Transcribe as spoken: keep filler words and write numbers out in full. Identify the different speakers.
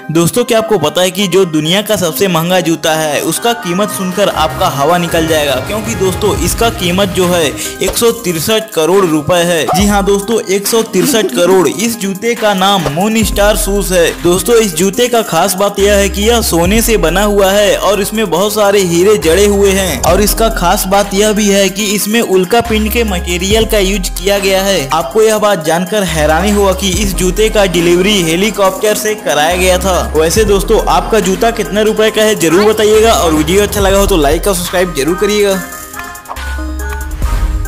Speaker 1: दोस्तों क्या आपको पता है कि जो दुनिया का सबसे महंगा जूता है उसका कीमत सुनकर आपका हवा निकल जाएगा, क्योंकि दोस्तों इसका कीमत जो है एक सौ तिरसठ करोड़ रुपए है। जी हाँ दोस्तों, एक सौ तिरसठ करोड़। इस जूते का नाम मून स्टार शूज है। दोस्तों इस जूते का खास बात यह है कि यह सोने से बना हुआ है और इसमें बहुत सारे हीरे जड़े हुए हैं। और इसका खास बात यह भी है कि इसमें उल्का पिंड के मटेरियल का यूज किया गया है। आपको यह बात जानकर हैरानी होगा कि इस जूते का डिलीवरी हेलीकॉप्टर से कराया गया था। वैसे दोस्तों आपका जूता कितने रुपए का है जरूर बताइएगा, और वीडियो अच्छा लगा हो तो लाइक और सब्सक्राइब जरूर करिएगा।